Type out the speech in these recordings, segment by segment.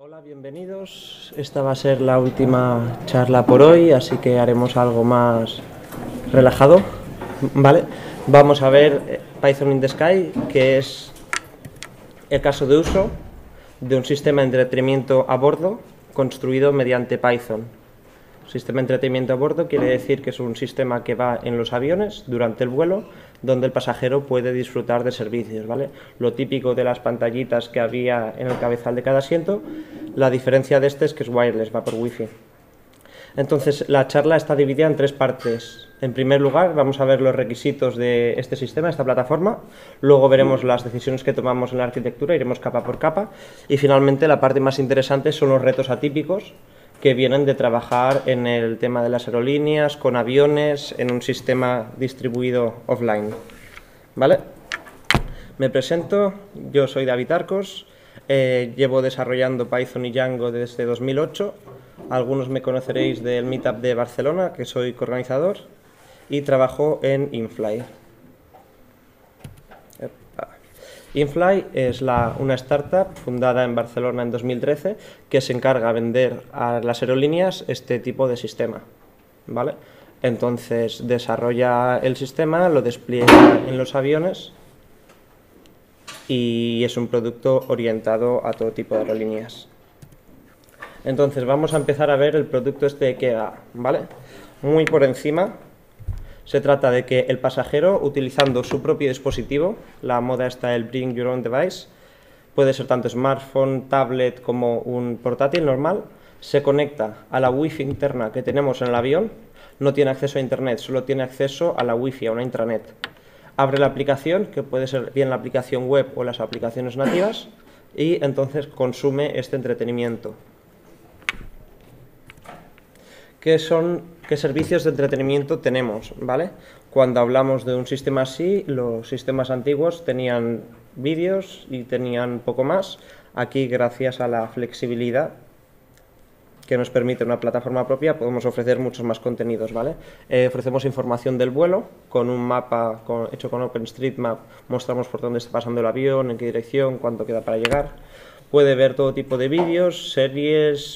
Hola, bienvenidos. Esta va a ser la última charla por hoy, así que haremos algo más relajado, ¿vale? Vamos a ver Python in the Sky, que es el caso de uso de un sistema de entretenimiento a bordo construido mediante Python. Sistema de entretenimiento a bordo quiere decir que es un sistema que va en los aviones durante el vuelo, donde el pasajero puede disfrutar de servicios, ¿vale? Lo típico de las pantallitas que había en el cabezal de cada asiento, la diferencia de este es que es wireless, va por wifi. Entonces, la charla está dividida en tres partes. En primer lugar, vamos a ver los requisitos de este sistema, esta plataforma. Luego veremos las decisiones que tomamos en la arquitectura, iremos capa por capa. Y finalmente, la parte más interesante son los retos atípicos que vienen de trabajar en el tema de las aerolíneas, con aviones, en un sistema distribuido offline. ¿Vale? Me presento, yo soy David Arcos, llevo desarrollando Python y Django desde 2008. Algunos me conoceréis del Meetup de Barcelona, que soy coorganizador, y trabajo en Infly. Infly es una startup fundada en Barcelona en 2013 que se encarga de vender a las aerolíneas este tipo de sistema, ¿vale? Entonces desarrolla el sistema, lo despliega en los aviones y es un producto orientado a todo tipo de aerolíneas. Entonces vamos a empezar a ver el producto este de qué va, ¿vale? Muy por encima. Se trata de que el pasajero, utilizando su propio dispositivo, la moda está el Bring Your Own Device, puede ser tanto smartphone, tablet como un portátil normal, se conecta a la wifi interna que tenemos en el avión, no tiene acceso a internet, solo tiene acceso a la wifi, a una intranet. Abre la aplicación, que puede ser bien la aplicación web o las aplicaciones nativas, y entonces consume este entretenimiento. ¿Qué servicios de entretenimiento tenemos? ¿Vale? Cuando hablamos de un sistema así, los sistemas antiguos tenían vídeos y tenían poco más. Aquí, gracias a la flexibilidad que nos permite una plataforma propia, podemos ofrecer muchos más contenidos, ¿vale? Ofrecemos información del vuelo, con un mapa hecho con OpenStreetMap, mostramos por dónde está pasando el avión, en qué dirección, cuánto queda para llegar. Puede ver todo tipo de vídeos, series,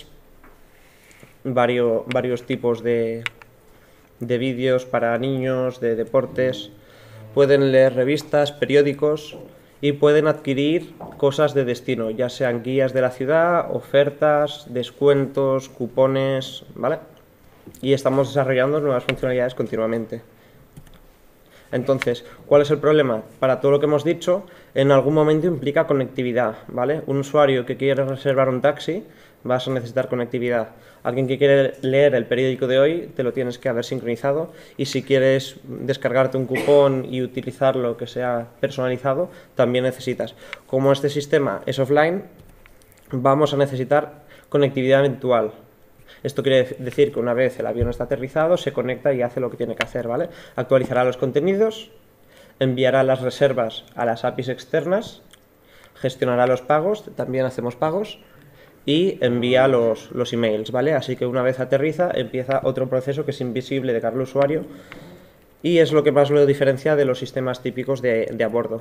varios tipos de vídeos para niños, de deportes. Pueden leer revistas, periódicos y pueden adquirir cosas de destino, ya sean guías de la ciudad, ofertas, descuentos, cupones, ¿vale? Y estamos desarrollando nuevas funcionalidades continuamente. Entonces, ¿cuál es el problema? Para todo lo que hemos dicho, en algún momento implica conectividad, ¿vale? Un usuario que quiere reservar un taxi, vas a necesitar conectividad. Alguien que quiere leer el periódico de hoy, te lo tienes que haber sincronizado, y si quieres descargarte un cupón y utilizarlo que sea personalizado, también necesitas. Como este sistema es offline, vamos a necesitar conectividad eventual. Esto quiere decir que una vez el avión está aterrizado, se conecta y hace lo que tiene que hacer, ¿vale? Actualizará los contenidos, enviará las reservas a las APIs externas, gestionará los pagos, también hacemos pagos, y envía los emails, ¿vale? Así que una vez aterriza, empieza otro proceso que es invisible de cara al usuario y es lo que más lo diferencia de los sistemas típicos de a bordo.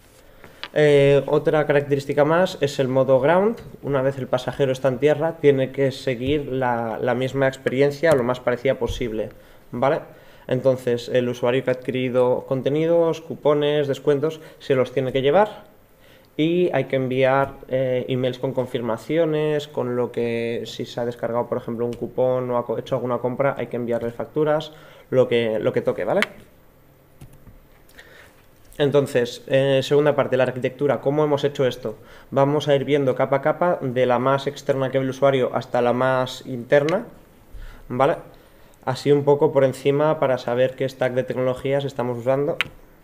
Otra característica más es el modo ground. Una vez el pasajero está en tierra, tiene que seguir la misma experiencia lo más parecida posible, ¿vale? Entonces, el usuario que ha adquirido contenidos, cupones, descuentos, se los tiene que llevar y hay que enviar emails con confirmaciones, con lo que si se ha descargado, por ejemplo, un cupón o ha hecho alguna compra, hay que enviarles facturas, lo que toque, ¿vale? Entonces, segunda parte, la arquitectura. ¿Cómo hemos hecho esto? Vamos a ir viendo capa a capa, de la más externa que ve el usuario hasta la más interna, ¿vale? Así un poco por encima para saber qué stack de tecnologías estamos usando.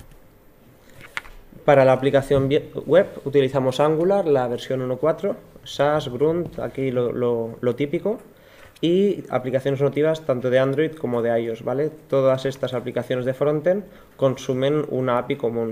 Para la aplicación web utilizamos Angular, la versión 1.4, Sass, Grunt, aquí lo típico, y aplicaciones nativas tanto de Android como de iOS, ¿vale? Todas estas aplicaciones de frontend consumen una API común,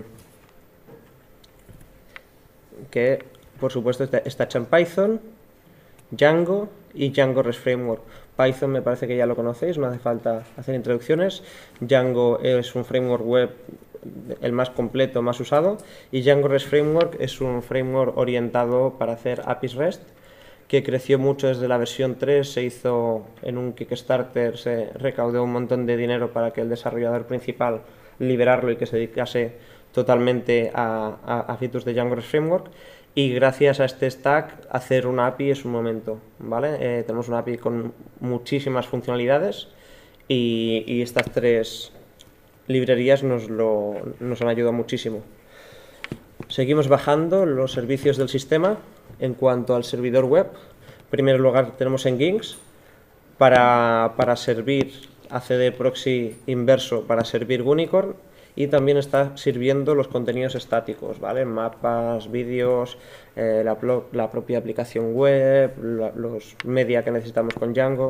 que por supuesto está hecha en Python, Django y Django REST Framework. Python me parece que ya lo conocéis, no hace falta hacer introducciones. Django es un framework web el más completo, más usado, y Django REST Framework es un framework orientado para hacer APIs REST que creció mucho desde la versión 3, se hizo en un Kickstarter, se recaudó un montón de dinero para que el desarrollador principal liberarlo y que se dedicase totalmente a features de Django REST Framework, y gracias a este stack hacer una API es un momento, ¿vale? Tenemos una API con muchísimas funcionalidades y estas 3 librerías nos han ayudado muchísimo. Seguimos bajando los servicios del sistema. En cuanto al servidor web, en primer lugar tenemos Nginx para servir ACD proxy inverso, para servir Gunicorn, y también está sirviendo los contenidos estáticos, ¿vale? Mapas, vídeos, la propia aplicación web, los media que necesitamos con Django.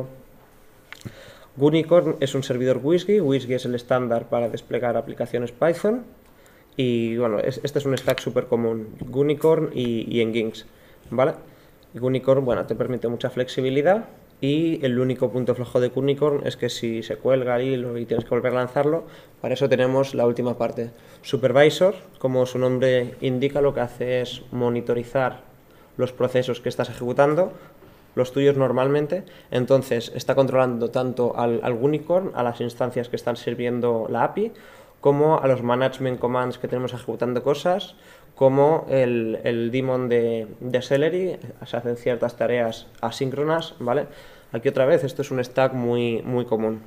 Gunicorn es un servidor WSGI. WSGI es el estándar para desplegar aplicaciones Python. Y bueno, este es un stack súper común, Gunicorn y Nginx, ¿vale? Gunicorn, bueno, te permite mucha flexibilidad, y el único punto flojo de Gunicorn es que si se cuelga el hilo y tienes que volver a lanzarlo, para eso tenemos la última parte. Supervisor, como su nombre indica, lo que hace es monitorizar los procesos que estás ejecutando, los tuyos normalmente, entonces está controlando tanto al Gunicorn, a las instancias que están sirviendo la API, como a los management commands que tenemos ejecutando cosas, como el daemon de Celery, se hacen ciertas tareas asíncronas, ¿vale? Aquí otra vez, esto es un stack muy común.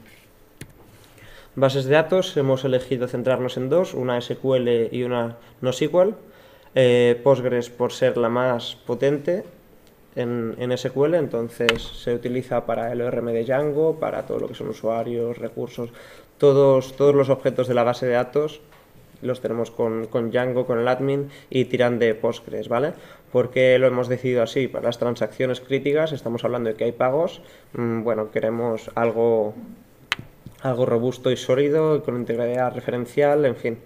Bases de datos, hemos elegido centrarnos en 2, una SQL y una NoSQL. Postgres por ser la más potente en SQL, entonces se utiliza para el ORM de Django, para todo lo que son usuarios, recursos, todos los objetos de la base de datos los tenemos con Django, con el admin, y tiran de Postgres, ¿vale? Porque lo hemos decidido así, para las transacciones críticas, estamos hablando de que hay pagos, bueno, queremos algo robusto y sólido, con integridad referencial, en fin.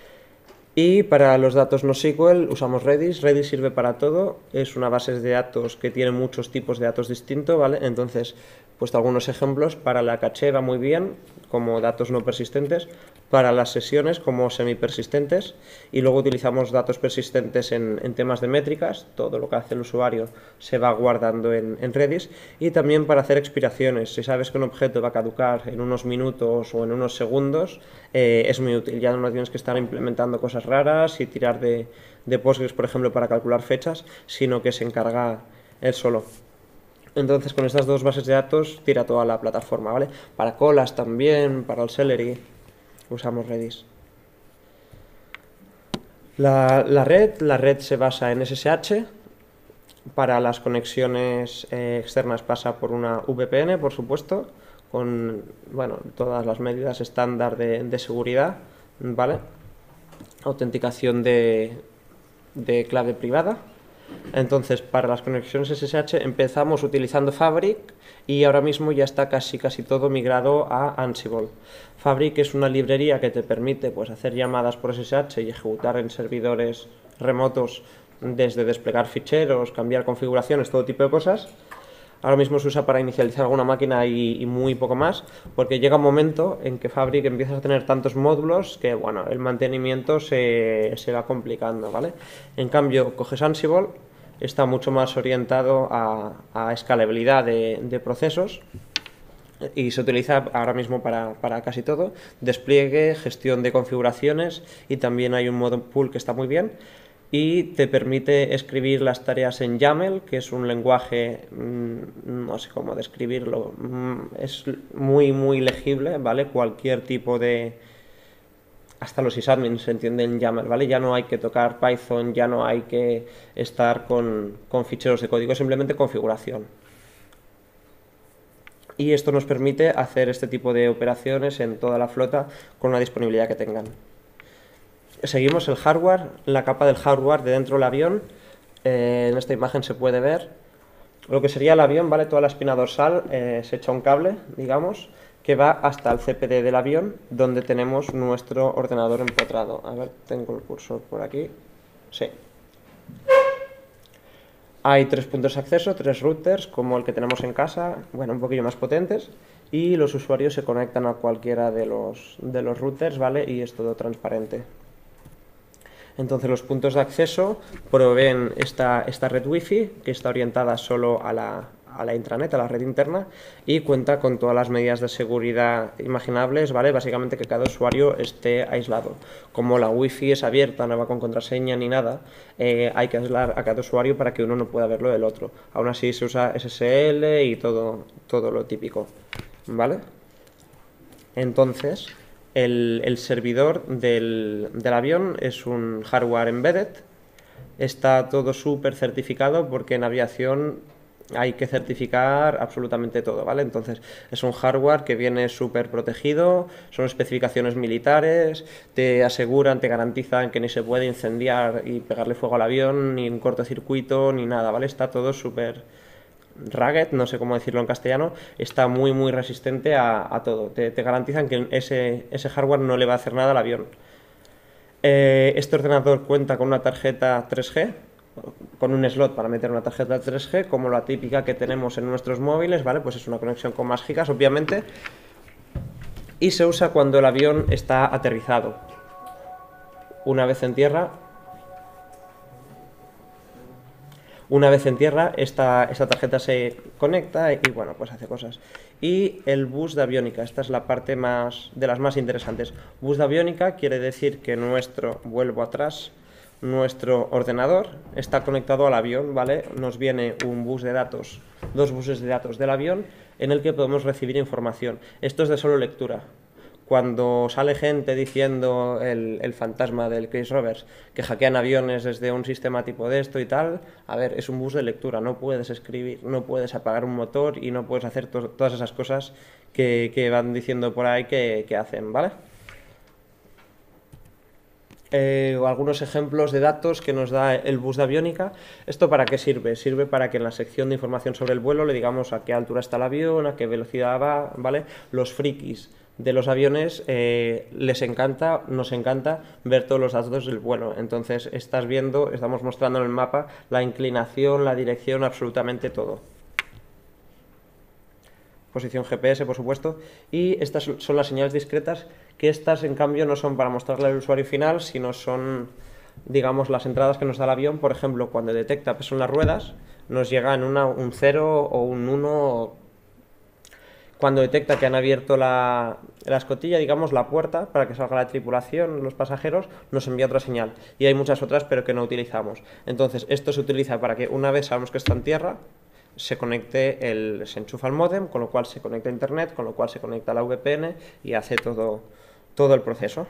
Y para los datos NoSQL usamos Redis. Redis sirve para todo, es una base de datos que tiene muchos tipos de datos distintos, ¿vale? Entonces, he puesto algunos ejemplos. Para la caché va muy bien, como datos no persistentes, para las sesiones como semipersistentes, y luego utilizamos datos persistentes en temas de métricas. Todo lo que hace el usuario se va guardando en Redis, y también para hacer expiraciones. Si sabes que un objeto va a caducar en unos minutos o en unos segundos, es muy útil. Ya no tienes que estar implementando cosas raras y tirar de Postgres, por ejemplo, para calcular fechas, sino que se encarga él solo. Entonces, con estas 2 bases de datos tira toda la plataforma, ¿vale? Para colas también, para el Celery, usamos Redis. La red se basa en SSH. Para las conexiones externas pasa por una VPN, por supuesto, con, bueno, todas las medidas estándar de seguridad, ¿vale? Autenticación de clave privada. Entonces, para las conexiones SSH empezamos utilizando Fabric, y ahora mismo ya está casi todo migrado a Ansible. Fabric es una librería que te permite, pues, hacer llamadas por SSH y ejecutar en servidores remotos, desde desplegar ficheros, cambiar configuraciones, todo tipo de cosas. Ahora mismo se usa para inicializar alguna máquina y muy poco más, porque llega un momento en que Fabric empieza a tener tantos módulos que, bueno, el mantenimiento se va complicando, ¿vale? En cambio, coges Ansible, está mucho más orientado a escalabilidad de procesos, y se utiliza ahora mismo para casi todo, despliegue, gestión de configuraciones, y también hay un modo pool que está muy bien. Y te permite escribir las tareas en YAML, que es un lenguaje, no sé cómo describirlo, es muy legible, ¿vale? Cualquier tipo de... Hasta los sysadmins se entienden en YAML, ¿vale? Ya no hay que tocar Python, ya no hay que estar con ficheros de código, simplemente configuración. Y esto nos permite hacer este tipo de operaciones en toda la flota con la disponibilidad que tengan. Seguimos el hardware, la capa del hardware de dentro del avión. En esta imagen se puede ver lo que sería el avión, ¿vale? Toda la espina dorsal, se echa un cable, digamos, que va hasta el CPD del avión, donde tenemos nuestro ordenador empotrado. A ver, tengo el cursor por aquí. Sí. Hay 3 puntos de acceso, 3 routers, como el que tenemos en casa, bueno, un poquillo más potentes, y los usuarios se conectan a cualquiera de los routers, ¿vale? Y es todo transparente. Entonces los puntos de acceso proveen esta red Wi-Fi, que está orientada solo a la intranet, a la red interna, y cuenta con todas las medidas de seguridad imaginables, ¿vale? Básicamente que cada usuario esté aislado. Como la Wi-Fi es abierta, no va con contraseña ni nada, hay que aislar a cada usuario para que uno no pueda verlo del otro. Aún así se usa SSL y todo lo típico, ¿vale? Entonces, el servidor del avión es un hardware embedded. Está todo súper certificado porque en aviación hay que certificar absolutamente todo, ¿vale? Entonces es un hardware que viene súper protegido, son especificaciones militares, te aseguran, te garantizan que ni se puede incendiar y pegarle fuego al avión, ni un cortocircuito, ni nada, ¿vale? Está todo súper rugged, no sé cómo decirlo en castellano, está muy resistente a todo. Te garantizan que ese hardware no le va a hacer nada al avión. Este ordenador cuenta con una tarjeta 3G, con un slot para meter una tarjeta 3G, como la típica que tenemos en nuestros móviles, ¿vale? Pues es una conexión con más gigas, obviamente, y se usa cuando el avión está aterrizado. Una vez en tierra, esta tarjeta se conecta y bueno, pues hace cosas. Y el bus de aviónica, esta es la parte de las más interesantes. Bus de aviónica quiere decir que vuelvo atrás, nuestro ordenador está conectado al avión, ¿vale? Nos viene un bus de datos, dos buses de datos del avión en el que podemos recibir información. Esto es de solo lectura. Cuando sale gente diciendo el fantasma del Chris Roberts que hackean aviones desde un sistema tipo de esto y tal, a ver, es un bus de lectura, no puedes escribir, no puedes apagar un motor y no puedes hacer todas esas cosas que van diciendo por ahí que hacen, ¿vale? Algunos ejemplos de datos que nos da el bus de aviónica. ¿Esto para qué sirve? Sirve para que en la sección de información sobre el vuelo le digamos a qué altura está el avión, a qué velocidad va, ¿vale? Los frikis de los aviones nos encanta ver todos los datos del vuelo. Entonces estamos mostrando en el mapa la inclinación, la dirección, absolutamente todo. Posición GPS, por supuesto, y estas son las señales discretas, que estas en cambio no son para mostrarle al usuario final, sino son, digamos, las entradas que nos da el avión. Por ejemplo, cuando detecta peso en las ruedas, nos llega en un 0 o un 1. Cuando detecta que han abierto la escotilla, digamos, la puerta, para que salga la tripulación, los pasajeros, nos envía otra señal. Y hay muchas otras, pero que no utilizamos. Entonces, esto se utiliza para que una vez sabemos que está en tierra, se enchufa al módem, con lo cual se conecta a internet, con lo cual se conecta a la VPN y hace todo el proceso.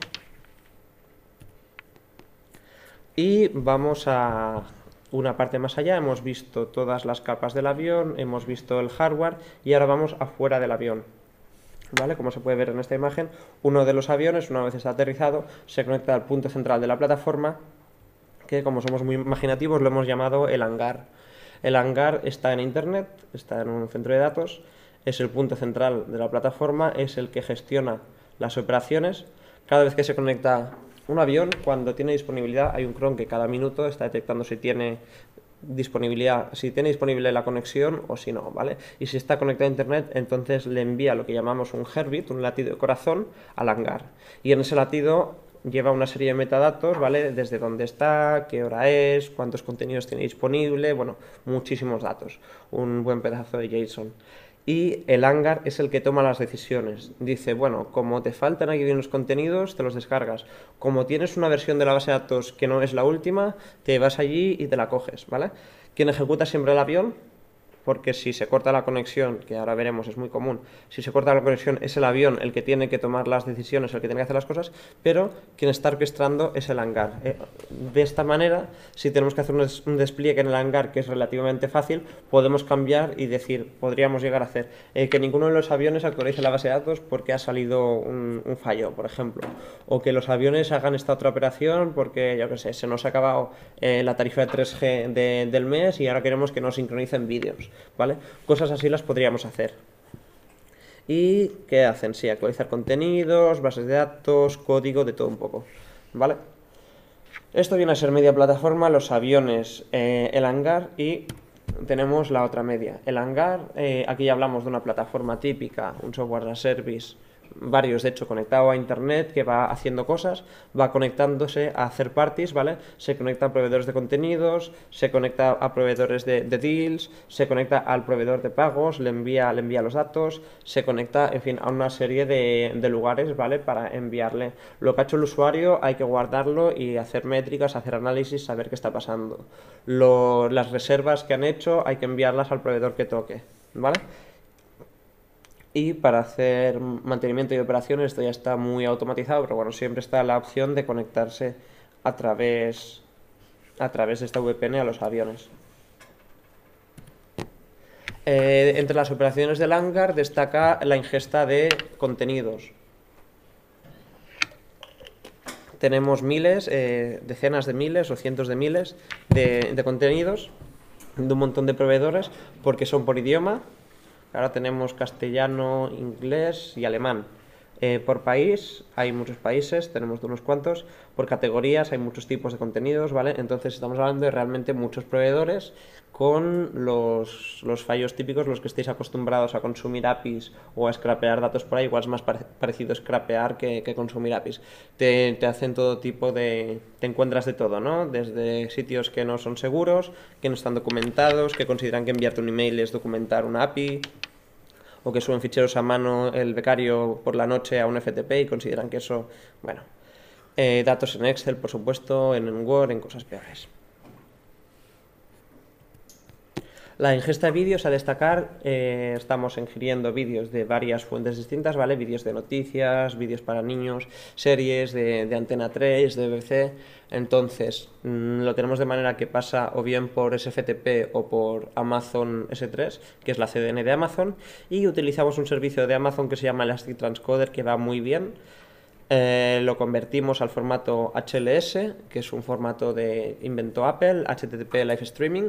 Y vamos a una parte más allá. Hemos visto todas las capas del avión, hemos visto el hardware y ahora vamos afuera del avión, ¿vale? Como se puede ver en esta imagen, uno de los aviones, una vez está aterrizado, se conecta al punto central de la plataforma, que como somos muy imaginativos lo hemos llamado el hangar. El hangar está en internet, está en un centro de datos, es el punto central de la plataforma, es el que gestiona las operaciones. Cada vez que se conecta un avión, cuando tiene disponibilidad, hay un cron que cada minuto está detectando si tiene disponible la conexión o si no, ¿vale? Y si está conectado a internet, entonces le envía lo que llamamos un heartbeat, un latido de corazón, al hangar. Y en ese latido lleva una serie de metadatos, ¿vale? Desde dónde está, qué hora es, cuántos contenidos tiene disponible, bueno, muchísimos datos, un buen pedazo de JSON. Y el hangar es el que toma las decisiones. Dice, bueno, como te faltan aquí unos contenidos, te los descargas. Como tienes una versión de la base de datos que no es la última, te vas allí y te la coges, ¿vale? ¿Quién ejecuta siempre el avión? Porque si se corta la conexión, que ahora veremos es muy común, si se corta la conexión es el avión el que tiene que tomar las decisiones, el que tiene que hacer las cosas, pero quien está orquestando es el hangar. De esta manera, si tenemos que hacer un despliegue en el hangar que es relativamente fácil, podemos cambiar y decir, podríamos llegar a hacer que ninguno de los aviones actualice la base de datos porque ha salido un fallo, por ejemplo, o que los aviones hagan esta otra operación porque, yo qué sé, se nos ha acabado la tarifa de 3G del mes y ahora queremos que nos sincronicen vídeos, ¿vale? Cosas así las podríamos hacer. ¿Y qué hacen? Sí, actualizar contenidos, bases de datos, código, de todo un poco, ¿vale? Esto viene a ser media plataforma, los aviones, el hangar y tenemos la otra media. El hangar, aquí ya hablamos de una plataforma típica, un software as a service, varios de hecho conectado a internet, que va haciendo cosas, va conectándose a third parties, ¿vale? Se conecta a proveedores de contenidos, se conecta a proveedores de deals, se conecta al proveedor de pagos, le envía los datos, se conecta, en fin, a una serie de lugares, ¿vale? Para enviarle lo que ha hecho el usuario, hay que guardarlo y hacer métricas, hacer análisis, saber qué está pasando. Las reservas que han hecho hay que enviarlas al proveedor que toque, ¿vale? Y para hacer mantenimiento y operaciones esto ya está muy automatizado, pero bueno, siempre está la opción de conectarse a través de esta VPN a los aviones. Entre las operaciones del hangar destaca la ingesta de contenidos. Tenemos miles, decenas de miles o cientos de miles de contenidos de un montón de proveedores porque son por idioma. Ahora tenemos castellano, inglés y alemán. Por país, hay muchos países, tenemos unos cuantos. Por categorías, hay muchos tipos de contenidos, ¿vale? Entonces estamos hablando de realmente muchos proveedores con los fallos típicos, los que estéis acostumbrados a consumir APIs o a scrapear datos por ahí. Igual es más parecido scrapear que consumir APIs. Te hacen todo tipo de... Te encuentras de todo, ¿no? Desde sitios que no son seguros, que no están documentados, que consideran que enviarte un email es documentar una API, o que suben ficheros a mano el becario por la noche a un FTP y consideran que eso, bueno, datos en Excel, por supuesto, en Word, en cosas peores. La ingesta de vídeos a destacar, estamos ingiriendo vídeos de varias fuentes distintas, ¿vale? Vídeos de noticias, vídeos para niños, series de Antena 3, de BBC. Entonces, lo tenemos de manera que pasa o bien por SFTP o por Amazon S3, que es la CDN de Amazon, y utilizamos un servicio de Amazon que se llama Elastic Transcoder, que va muy bien. Lo convertimos al formato HLS, que es un formato de inventó Apple, HTTP Live Streaming.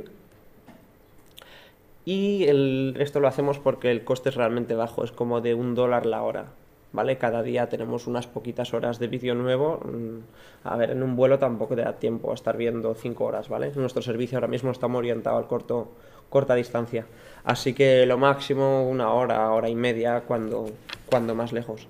Y esto lo hacemos porque el coste es realmente bajo, es como de $1 la hora, ¿vale? Cada día tenemos unas poquitas horas de vídeo nuevo. A ver, en un vuelo tampoco te da tiempo a estar viendo 5 horas, ¿vale? Nuestro servicio ahora mismo está muy orientado al corta distancia. Así que lo máximo 1 hora, hora y media, cuando más lejos.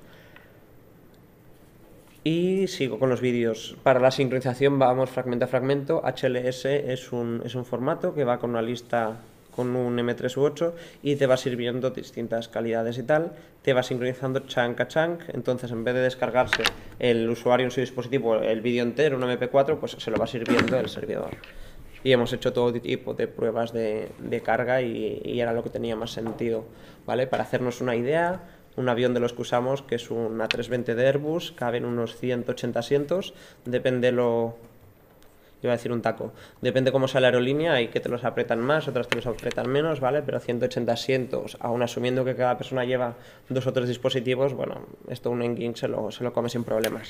Y sigo con los vídeos. Para la sincronización vamos fragmento a fragmento. HLS es un formato que va con una lista, con un M3 u 8 y te va sirviendo distintas calidades y tal, te va sincronizando chunk a chunk. Entonces en vez de descargarse el usuario en su dispositivo el vídeo entero, un MP4, pues se lo va sirviendo el servidor. Y hemos hecho todo tipo de pruebas de carga y era lo que tenía más sentido, ¿vale? Para hacernos una idea, un avión de los que usamos, que es un A320 de Airbus, caben unos 180 asientos, depende iba a decir un taco. Depende cómo sea la aerolínea, hay que te los apretan más, otras te los apretan menos, ¿vale? Pero 180 asientos, aún asumiendo que cada persona lleva 2 o 3 dispositivos, bueno, esto un Nginx se lo come sin problemas.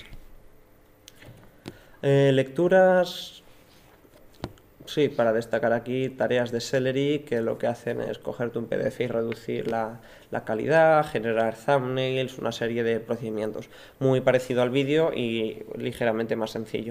Lecturas... Sí, para destacar aquí tareas de Celery que lo que hacen es cogerte un PDF y reducir la calidad, generar thumbnails, una serie de procedimientos. Muy parecido al vídeo y ligeramente más sencillo.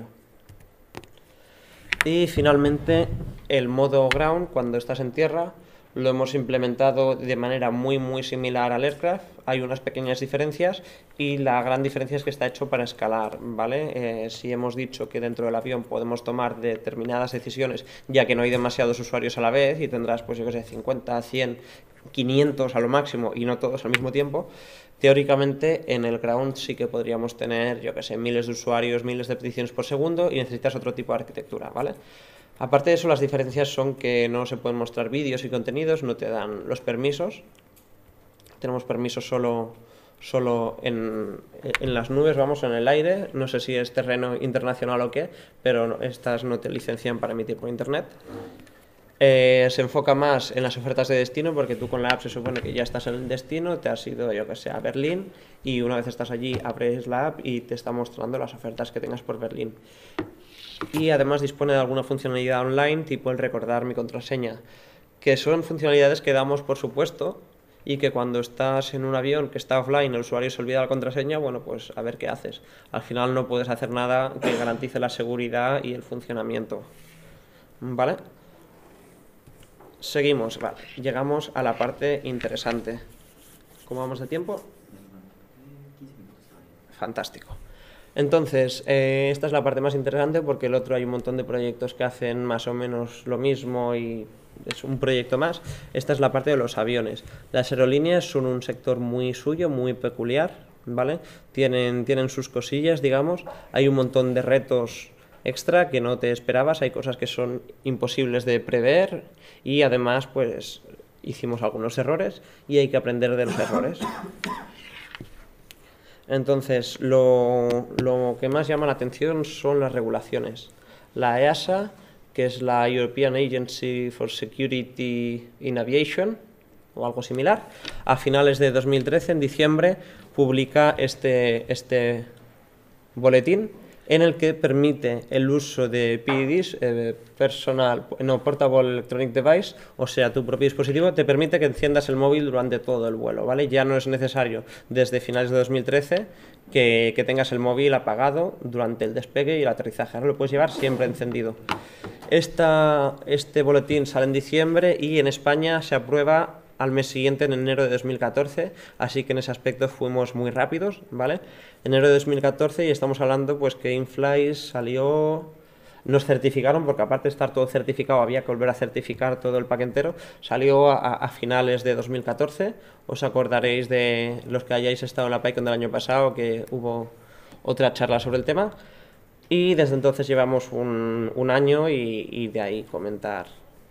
Y finalmente el modo ground, cuando estás en tierra, lo hemos implementado de manera muy similar al aircraft. Hay unas pequeñas diferencias y la gran diferencia es que está hecho para escalar, ¿vale? Si hemos dicho que dentro del avión podemos tomar determinadas decisiones, ya que no hay demasiados usuarios a la vez y tendrás, pues yo que sé, 50, 100, 500 a lo máximo y no todos al mismo tiempo, teóricamente en el ground sí que podríamos tener, yo que sé, miles de usuarios, miles de peticiones por segundo y necesitas otro tipo de arquitectura, ¿vale? Aparte de eso, las diferencias son que no se pueden mostrar vídeos y contenidos, no te dan los permisos. Tenemos permisos solo en las nubes, vamos, en el aire. No sé si es terreno internacional o qué, pero estas no te licencian para emitir por internet. Se enfoca más en las ofertas de destino, porque tú con la app se supone que ya estás en el destino, te has ido, yo que sé, a Berlín, y una vez estás allí abres la app y te está mostrando las ofertas que tengas por Berlín. Y además dispone de alguna funcionalidad online, tipo el recordar mi contraseña, que son funcionalidades que damos por supuesto y que cuando estás en un avión que está offline, el usuario se olvida la contraseña, bueno, pues a ver qué haces. Al final no puedes hacer nada que garantice la seguridad y el funcionamiento, ¿vale? Seguimos, vale, llegamos a la parte interesante. ¿Cómo vamos de tiempo? fantástico. Entonces, esta es la parte más interesante porque el otro hay un montón de proyectos que hacen más o menos lo mismo y es un proyecto más. Esta es la parte de los aviones. Las aerolíneas son un sector muy suyo, muy peculiar, ¿vale? Tienen sus cosillas, digamos. Hay un montón de retos extra que no te esperabas, hay cosas que son imposibles de prever y además pues hicimos algunos errores y hay que aprender de los errores. Entonces, lo que más llama la atención son las regulaciones. La EASA, que es la European Agency for Security in Aviation, o algo similar, a finales de 2013, en diciembre, publica este boletín en el que permite el uso de PEDs, Portable Electronic Device, o sea, tu propio dispositivo, te permite que enciendas el móvil durante todo el vuelo, ¿vale? Ya no es necesario desde finales de 2013 que tengas el móvil apagado durante el despegue y el aterrizaje, ahora lo puedes llevar siempre encendido. Este boletín sale en diciembre y en España se aprueba al mes siguiente, en enero de 2014, así que en ese aspecto fuimos muy rápidos, ¿vale? Enero de 2014 y estamos hablando pues que InFly salió, nos certificaron, porque aparte de estar todo certificado había que volver a certificar todo el pack entero, salió a finales de 2014, os acordaréis de los que hayáis estado en la PyCon del año pasado que hubo otra charla sobre el tema y desde entonces llevamos un año y de ahí comentar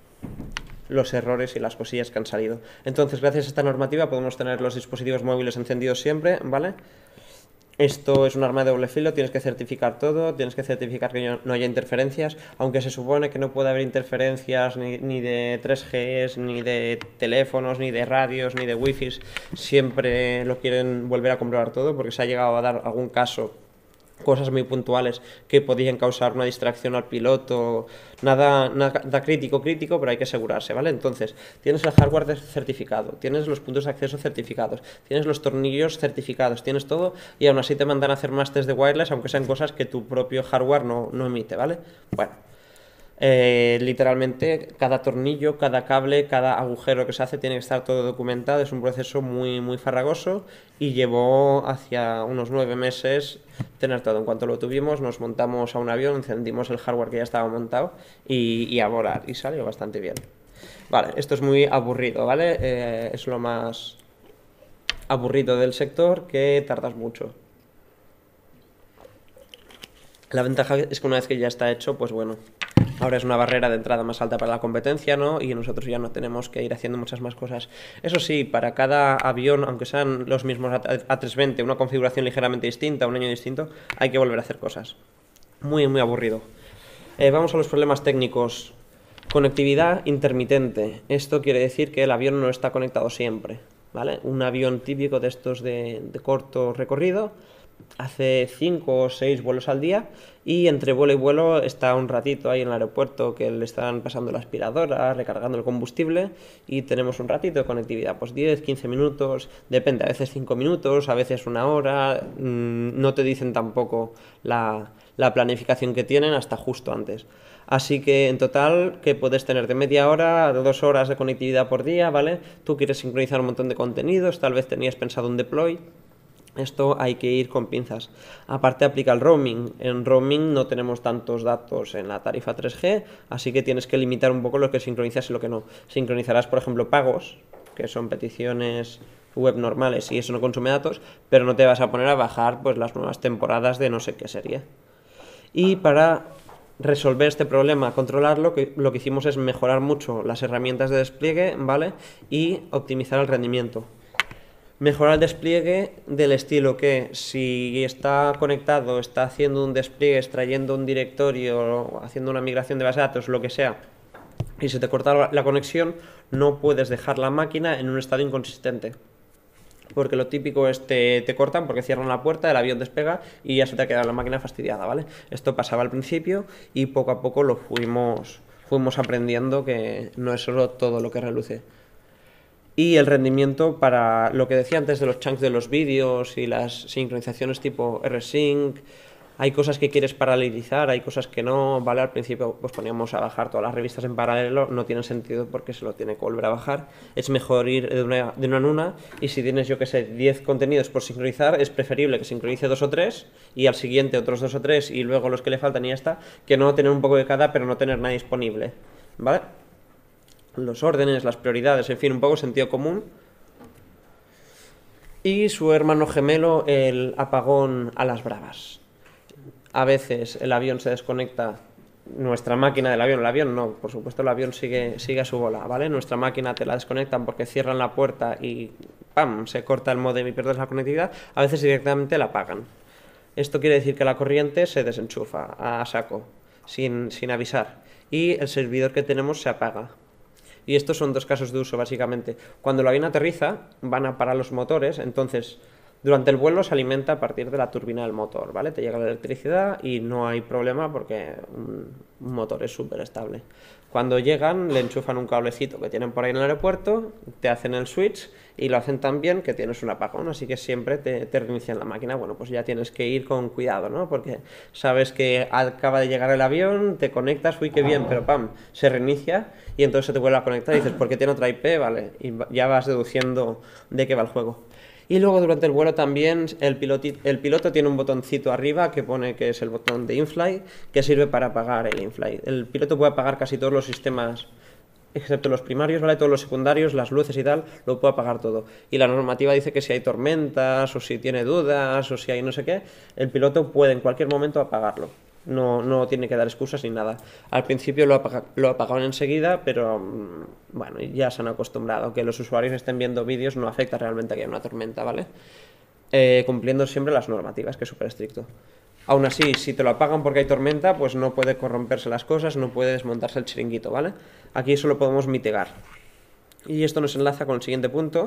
los errores y las cosillas que han salido. Entonces, gracias a esta normativa podemos tener los dispositivos móviles encendidos siempre, ¿vale? Esto es un arma de doble filo, tienes que certificar todo, tienes que certificar que no haya interferencias, aunque se supone que no puede haber interferencias ni de 3Gs, ni de teléfonos, ni de radios, ni de wifi, siempre lo quieren volver a comprobar todo porque se ha llegado a dar algún caso, cosas muy puntuales que podían causar una distracción al piloto, nada crítico, pero hay que asegurarse, ¿vale? Entonces, tienes el hardware certificado, tienes los puntos de acceso certificados, tienes los tornillos certificados, tienes todo y aún así te mandan a hacer más test de wireless, aunque sean cosas que tu propio hardware no emite, ¿vale? Bueno. Literalmente cada tornillo, cada cable, cada agujero que se hace tiene que estar todo documentado, es un proceso muy farragoso y llevó hacia unos 9 meses tener todo. En cuanto lo tuvimos nos montamos a un avión, encendimos el hardware que ya estaba montado y a volar y salió bastante bien. Vale, esto es muy aburrido, ¿vale? Es lo más aburrido del sector, que tardas mucho. La ventaja es que una vez que ya está hecho, pues bueno, ahora es una barrera de entrada más alta para la competencia, ¿no? Y nosotros ya no tenemos que ir haciendo muchas más cosas. Eso sí, para cada avión, aunque sean los mismos A320, una configuración ligeramente distinta, un año distinto, hay que volver a hacer cosas. Muy aburrido. Vamos a los problemas técnicos. Conectividad intermitente. Esto quiere decir que el avión no está conectado siempre, ¿vale? Un avión típico de estos de corto recorrido hace 5 o 6 vuelos al día y entre vuelo y vuelo está un ratito ahí en el aeropuerto que le están pasando la aspiradora, recargando el combustible y tenemos un ratito de conectividad, pues 10, 15 minutos, depende, a veces 5 minutos, a veces una hora, no te dicen tampoco la planificación que tienen hasta justo antes. Así que en total que puedes tener de media hora a 2 horas de conectividad por día, ¿vale? Tú quieres sincronizar un montón de contenidos, tal vez tenías pensado un deploy. Esto hay que ir con pinzas. Aparte aplica el roaming. En roaming no tenemos tantos datos en la tarifa 3G, así que tienes que limitar un poco lo que sincronizas y lo que no. Sincronizarás, por ejemplo, pagos, que son peticiones web normales y eso no consume datos, pero no te vas a poner a bajar pues las nuevas temporadas de no sé qué serie. Y para resolver este problema, controlarlo, lo que hicimos es mejorar mucho las herramientas de despliegue, ¿vale? Y optimizar el rendimiento. Mejorar el despliegue del estilo que si está conectado, está haciendo un despliegue, extrayendo un directorio, haciendo una migración de base de datos, lo que sea, y se te corta la conexión, no puedes dejar la máquina en un estado inconsistente. Porque lo típico es te cortan porque cierran la puerta, el avión despega y ya se te ha quedado la máquina fastidiada, ¿vale? Esto pasaba al principio y poco a poco lo fuimos aprendiendo que no es solo todo lo que reluce. Y el rendimiento para lo que decía antes de los chunks de los vídeos y las sincronizaciones tipo rsync, Hay cosas que quieres paralelizar, hay cosas que no, ¿vale? Al principio pues poníamos a bajar todas las revistas en paralelo, no tiene sentido porque se lo tiene que volver a bajar. Es mejor ir de una en una, y si tienes, yo que sé, 10 contenidos por sincronizar, es preferible que sincronice 2 o 3 y al siguiente otros 2 o 3 y luego los que le faltan y ya está, que no tener un poco de cada pero no tener nada disponible, ¿vale? Los órdenes, las prioridades, en fin, un poco sentido común. Y su hermano gemelo, el apagón a las bravas. A veces el avión se desconecta, nuestra máquina del avión, el avión no, por supuesto el avión sigue a su bola, ¿vale? Nuestra máquina te la desconectan porque cierran la puerta y ¡pam!, se corta el módem y pierdes la conectividad. A veces directamente la apagan. Esto quiere decir que la corriente se desenchufa a saco, sin avisar, y el servidor que tenemos se apaga. Y estos son 2 casos de uso, básicamente. Cuando el avión aterriza, van a parar los motores, entonces durante el vuelo se alimenta a partir de la turbina del motor, ¿vale? Te llega la electricidad y no hay problema porque un motor es súper estable. Cuando llegan, le enchufan un cablecito que tienen por ahí en el aeropuerto, te hacen el switch y lo hacen tan bien que tienes un apagón, así que siempre te reinician la máquina. Bueno, pues ya tienes que ir con cuidado, ¿no? Porque sabes que acaba de llegar el avión, te conectas, uy, qué bien, pero ¡pam!, se reinicia y entonces se te vuelve a conectar y dices, ¿por qué tiene otra IP? Vale, y ya vas deduciendo de qué va el juego. Y luego durante el vuelo también el piloto tiene un botoncito arriba que pone que es el botón de in-flight, que sirve para apagar el in-flight. El piloto puede apagar casi todos los sistemas, excepto los primarios, ¿vale? Todos los secundarios, las luces y tal, lo puede apagar todo. Y la normativa dice que si hay tormentas, o si tiene dudas, o si hay no sé qué, el piloto puede en cualquier momento apagarlo. No tiene que dar excusas ni nada. Al principio lo apagaban enseguida, pero bueno, ya se han acostumbrado. Que los usuarios estén viendo vídeos no afecta realmente a que haya una tormenta, ¿vale? Cumpliendo siempre las normativas, que es súper estricto. Aún así, si te lo apagan porque hay tormenta, pues no puede corromperse las cosas, no puede desmontarse el chiringuito, ¿vale? Aquí eso lo podemos mitigar. Y esto nos enlaza con el siguiente punto.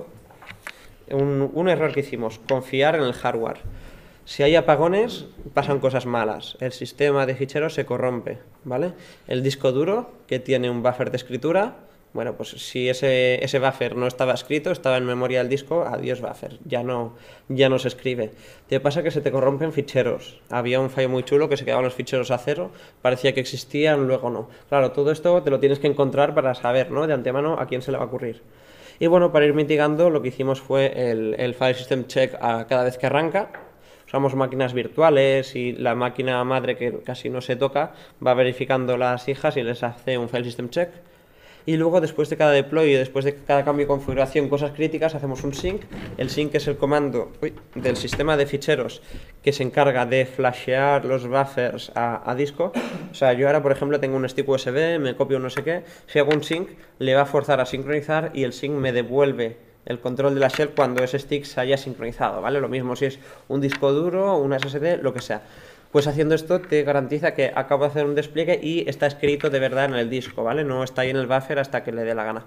Un error que hicimos, confiar en el hardware. Si hay apagones, pasan cosas malas. El sistema de ficheros se corrompe, ¿vale? El disco duro, que tiene un buffer de escritura, bueno, pues si ese buffer no estaba escrito, estaba en memoria del disco, adiós buffer, ya no se escribe. Te pasa que se te corrompen ficheros. Había un fallo muy chulo que se quedaban los ficheros a cero, parecía que existían, luego no. Claro, todo esto te lo tienes que encontrar para saber, ¿no?, de antemano a quién se le va a ocurrir. Y bueno, para ir mitigando, lo que hicimos fue el File System Check a cada vez que arranca. Usamos máquinas virtuales y la máquina madre, que casi no se toca, va verificando las hijas y les hace un File System Check. Y luego, después de cada deploy y después de cada cambio de configuración, cosas críticas, hacemos un sync. El sync es el comando del sistema de ficheros que se encarga de flashear los buffers a disco. O sea, yo ahora, por ejemplo, tengo un stick USB, me copio un no sé qué, si hago un sync, le va a forzar a sincronizar y el sync me devuelve el control de la shell cuando ese stick se haya sincronizado, ¿vale? Lo mismo si es un disco duro, una SSD, lo que sea. Pues haciendo esto te garantiza que acabo de hacer un despliegue y está escrito de verdad en el disco, ¿vale? No está ahí en el buffer hasta que le dé la gana.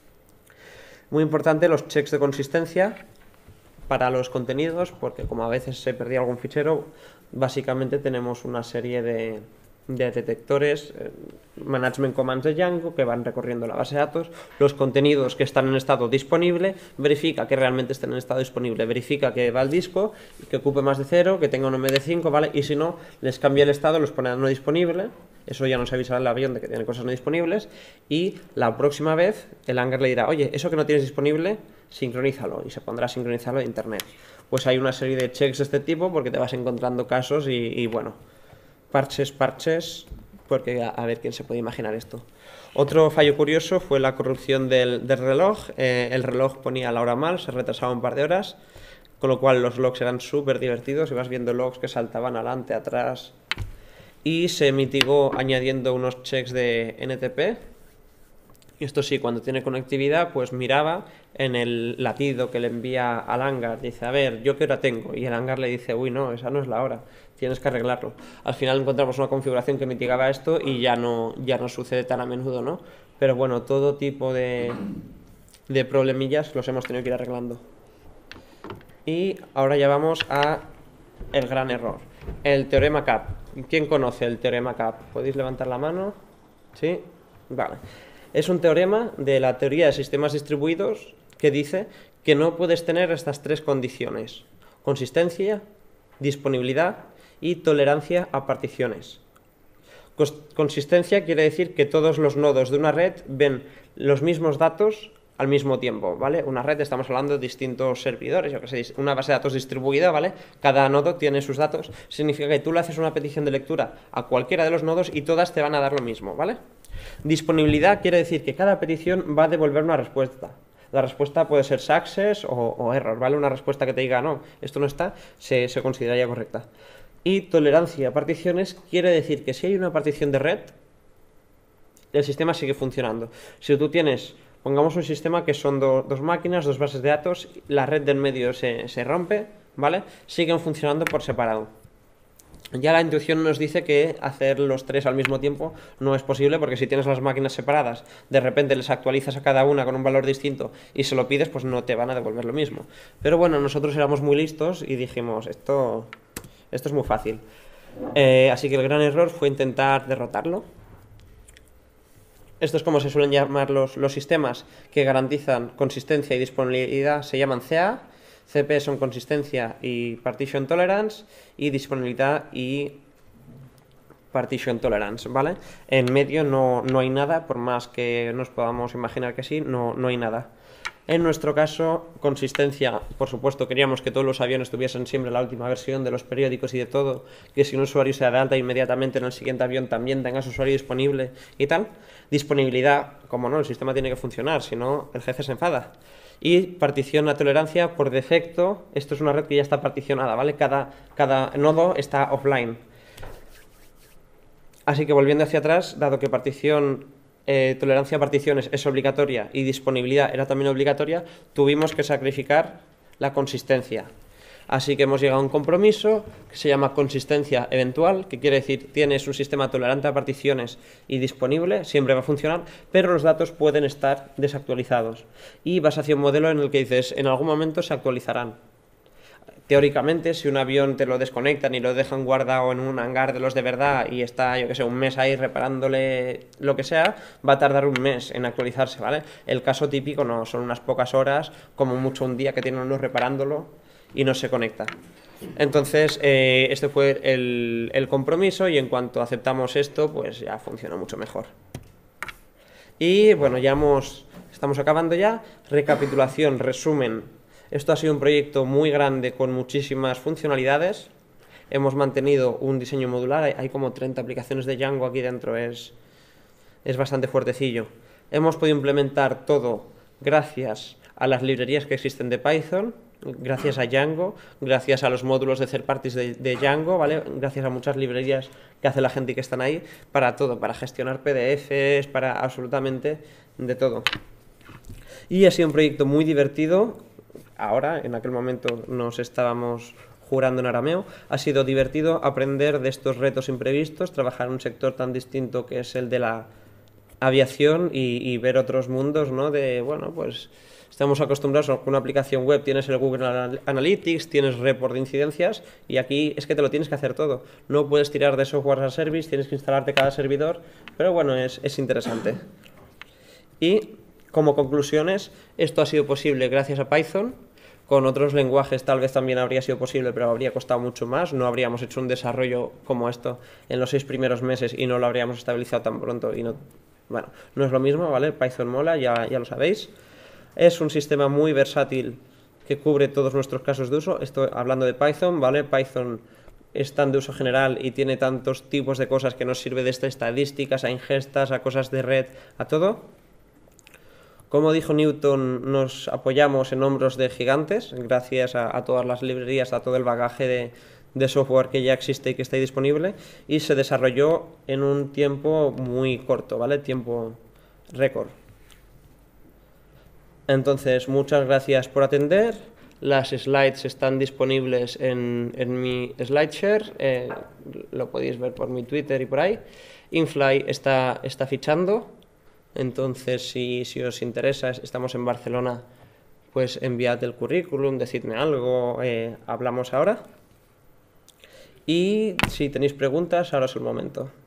Muy importante los checks de consistencia para los contenidos, porque como a veces se perdía algún fichero, básicamente tenemos una serie de detectores, management commands de Django, que van recorriendo la base de datos, los contenidos que están en estado disponible, verifica que realmente estén en estado disponible, verifica que va al disco, que ocupe más de 0, que tenga un MD5, ¿vale? Y si no, les cambia el estado, los pone a no disponible, eso ya nos avisará el avión de que tiene cosas no disponibles, y la próxima vez el hangar le dirá, oye, eso que no tienes disponible, sincronízalo, y se pondrá a sincronizarlo de internet. Pues hay una serie de checks de este tipo porque te vas encontrando casos y bueno, parches, porque a ver quién se puede imaginar esto. Otro fallo curioso fue la corrupción del reloj. El reloj ponía la hora mal, se retrasaba un par de horas, con lo cual los logs eran súper divertidos, ibas viendo logs que saltaban adelante, atrás, y se mitigó añadiendo unos checks de NTP. Y esto sí, cuando tiene conectividad, pues miraba en el latido que le envía al hangar, dice, a ver, ¿yo qué hora tengo? Y el hangar le dice, uy, no, esa no es la hora, tienes que arreglarlo. Al final encontramos una configuración que mitigaba esto y ya no sucede tan a menudo, ¿no? Pero bueno, todo tipo de problemillas los hemos tenido que ir arreglando. Y ahora ya vamos a el gran error, el teorema CAP. ¿Quién conoce el teorema CAP? ¿Podéis levantar la mano? ¿Sí? Vale. Es un teorema de la teoría de sistemas distribuidos que dice que no puedes tener estas 3 condiciones: consistencia, disponibilidad y tolerancia a particiones. Consistencia quiere decir que todos los nodos de una red ven los mismos datos al mismo tiempo, ¿vale? Una red, estamos hablando de distintos servidores, yo que sé, una base de datos distribuida, ¿vale? Cada nodo tiene sus datos, significa que tú le haces una petición de lectura a cualquiera de los nodos y todas te van a dar lo mismo, ¿vale? Disponibilidad quiere decir que cada petición va a devolver una respuesta. La respuesta puede ser success o error, ¿vale? Una respuesta que te diga, no, esto no está, se consideraría correcta. Y tolerancia a particiones quiere decir que si hay una partición de red, el sistema sigue funcionando. Si tú tienes, pongamos un sistema que son dos máquinas, dos bases de datos, la red del medio se rompe, ¿vale? Siguen funcionando por separado. Ya la intuición nos dice que hacer los tres al mismo tiempo no es posible, porque si tienes las máquinas separadas, de repente les actualizas a cada una con un valor distinto y se lo pides, pues no te van a devolver lo mismo. Pero bueno, nosotros éramos muy listos y dijimos, esto es muy fácil. Así que el gran error fue intentar derrotarlo. Esto es como se suelen llamar los sistemas que garantizan consistencia y disponibilidad, se llaman CA. CP son consistencia y partition tolerance, y disponibilidad y partition tolerance, ¿vale? En medio no hay nada, por más que nos podamos imaginar que sí, no hay nada. En nuestro caso, consistencia, por supuesto, queríamos que todos los aviones tuviesen siempre la última versión de los periódicos y de todo, que si un usuario se da de alta, inmediatamente en el siguiente avión también tenga su usuario disponible y tal. Disponibilidad, como no, el sistema tiene que funcionar, si no el jefe se enfada. Y partición a tolerancia, por defecto, esto es una red que ya está particionada, ¿vale? Cada nodo está offline. Así que volviendo hacia atrás, dado que tolerancia a particiones es obligatoria y disponibilidad era también obligatoria, tuvimos que sacrificar la consistencia. Así que hemos llegado a un compromiso que se llama consistencia eventual, que quiere decir tienes un sistema tolerante a particiones y disponible, siempre va a funcionar, pero los datos pueden estar desactualizados. Y vas hacia un modelo en el que dices, en algún momento se actualizarán. Teóricamente, si un avión te lo desconectan y lo dejan guardado en un hangar de los de verdad y está, yo que sé, un mes ahí reparándole lo que sea, va a tardar un mes en actualizarse, ¿vale? El caso típico no, son unas pocas horas, como mucho un día que tienen uno reparándolo y no se conecta. Entonces, este fue el compromiso, y en cuanto aceptamos esto, pues ya funciona mucho mejor. Y bueno, estamos acabando ya. Recapitulación, resumen. Esto ha sido un proyecto muy grande con muchísimas funcionalidades. Hemos mantenido un diseño modular, hay como 30 aplicaciones de Django aquí dentro, es bastante fuertecillo. Hemos podido implementar todo gracias a las librerías que existen de Python, gracias a Django, gracias a los módulos de third parties de Django, ¿vale? Gracias a muchas librerías que hace la gente que están ahí, para todo, para gestionar PDFs, para absolutamente de todo. Y ha sido un proyecto muy divertido. Ahora, en aquel momento nos estábamos jurando en arameo. Ha sido divertido aprender de estos retos imprevistos, trabajar en un sector tan distinto que es el de la aviación y ver otros mundos, ¿no? Bueno, pues estamos acostumbrados a que una aplicación web tienes el Google Analytics, tienes report de incidencias, y aquí es que te lo tienes que hacer todo. No puedes tirar de software as a service, tienes que instalarte cada servidor, pero bueno, es interesante. Y como conclusiones, esto ha sido posible gracias a Python. Con otros lenguajes tal vez también habría sido posible, pero habría costado mucho más. No habríamos hecho un desarrollo como esto en los 6 primeros meses y no lo habríamos estabilizado tan pronto. Y no es lo mismo, ¿vale? Python mola, ya lo sabéis. Es un sistema muy versátil que cubre todos nuestros casos de uso. Estoy hablando de Python, ¿vale? Python es tan de uso general y tiene tantos tipos de cosas que nos sirve desde estadísticas a ingestas, a cosas de red, a todo. Como dijo Newton, nos apoyamos en hombros de gigantes, gracias a todas las librerías, a todo el bagaje de software que ya existe y que está ahí disponible, y se desarrolló en un tiempo muy corto, ¿vale? Tiempo récord. Entonces, muchas gracias por atender. Las slides están disponibles en mi SlideShare, lo podéis ver por mi Twitter y por ahí. Infly está fichando. Entonces, si os interesa, estamos en Barcelona, pues enviad el currículum, decidme algo, hablamos ahora. Y si tenéis preguntas, ahora es el momento.